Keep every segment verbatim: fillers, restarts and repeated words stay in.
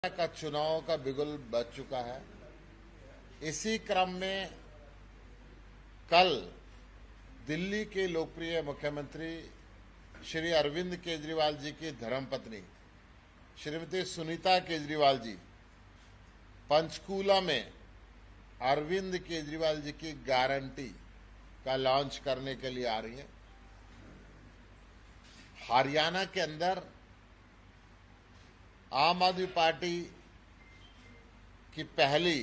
का चुनाव का बिगुल बज चुका है। इसी क्रम में कल दिल्ली के लोकप्रिय मुख्यमंत्री श्री अरविंद केजरीवाल जी की धर्मपत्नी श्रीमती सुनीता केजरीवाल जी पंचकूला में अरविंद केजरीवाल जी की गारंटी का लॉन्च करने के लिए आ रही हैं। हरियाणा के अंदर आम आदमी पार्टी की पहली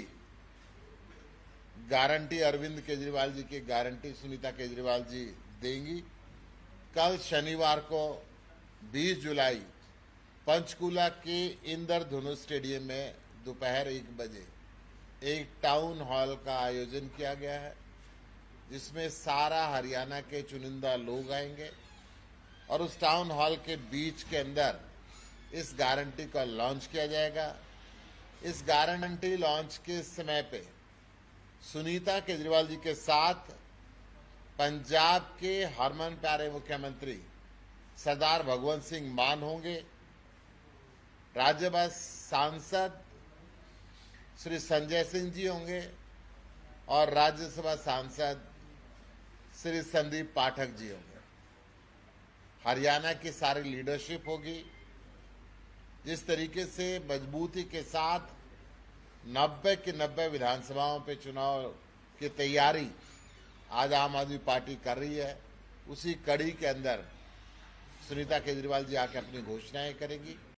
गारंटी अरविंद केजरीवाल जी की गारंटी सुनीता केजरीवाल जी देंगी। कल शनिवार को बीस जुलाई पंचकूला के इंद्रधनुष स्टेडियम में दोपहर एक बजे एक टाउन हॉल का आयोजन किया गया है, जिसमें सारा हरियाणा के चुनिंदा लोग आएंगे और उस टाउन हॉल के बीच के अंदर इस गारंटी का लॉन्च किया जाएगा। इस गारंटी लॉन्च के समय पे सुनीता केजरीवाल जी के साथ पंजाब के हरमन प्यारे मुख्यमंत्री सरदार भगवंत सिंह मान होंगे, राज्यसभा सांसद श्री संजय सिंह जी होंगे और राज्यसभा सांसद श्री संदीप पाठक जी होंगे। हरियाणा की सारी लीडरशिप होगी। जिस तरीके से मजबूती के साथ नब्बे की नब्बे विधानसभाओं पे चुनाव की तैयारी आज आम आदमी पार्टी कर रही है, उसी कड़ी के अंदर सुनीता केजरीवाल जी आके अपनी घोषणाएं करेंगी।